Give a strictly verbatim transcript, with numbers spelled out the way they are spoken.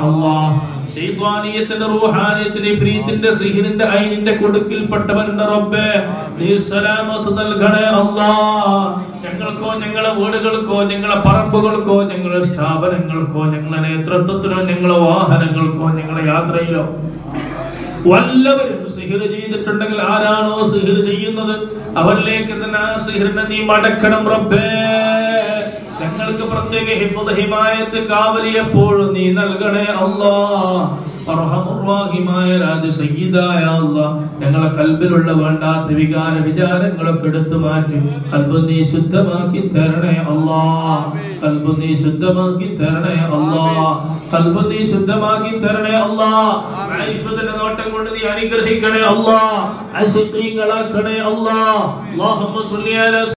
അല്ലാഹ്. ശൈത്വാനിയത്തിന്റെ റൂഹാനിയത്തിന്റെ ഇഫ്രീത്തിന്റെ സിഹിറിന്റെ ഐനിന്റെ കൊടുക്കിൽപ്പെട്ടവരുടെ റബ്ബേ നീ സലാമത്ത് നൽകണേ അല്ലാഹ്. ഞങ്ങൾക്കോ ഞങ്ങളെ വീടുകൾക്കോ ഞങ്ങളെ പറമ്പുകൾക്കോ ഞങ്ങളുടെ സ്ഥാപനങ്ങൾക്കോ ഞങ്ങളുടെ നേതൃത്വത്തിനോ ഞങ്ങളെ വാഹനങ്ങൾക്കോ ഞങ്ങളെ യാത്രയിലോ വല്ലവരും സിഹിർ ചെയ്തിട്ടുണ്ടെങ്കിൽ ആരാണോ സിഹിർ ചെയ്യുന്നത് അവരിലേക്ക് തന്നെ ആ സിഹിറിനെ നീ മടക്കണം റബ്ബേ. ഞങ്ങൾക്ക് പ്രത്യേക ഹിഫ്ദ് ഹിമായത്ത് കാവലി എപ്പോഴും നീ നൽകണേ അല്ലാഹ്. അർഹമുർ-റഹീമായ രാജ സയ്യിദായ അല്ലാഹ് ഞങ്ങളെ കൽബിലുള്ള വേണ്ടാത്ത വികാര വിചാരങ്ങളൊക്കെ എടുത്തു മാറ്റി കൽബ് നീ ശുദ്ധമാക്കി തരണേ അല്ലാഹ്. കൽബ് നീ ശുദ്ധമാക്കി തരണേ അല്ലാഹ്. കൽബ് നീ ശുദ്ധമാക്കി തരണേ അല്ലാഹ്. മഅരിഫത്തിന്റെ നോട്ടം കൊണ്ട് നീ അനുഗ്രഹിക്കണേ അല്ലാഹ്. അസ്ഖീങ്ങളാക്കണേ അല്ലാഹ്. അല്ലാഹുമ്മ സ്വല്ലി അലാ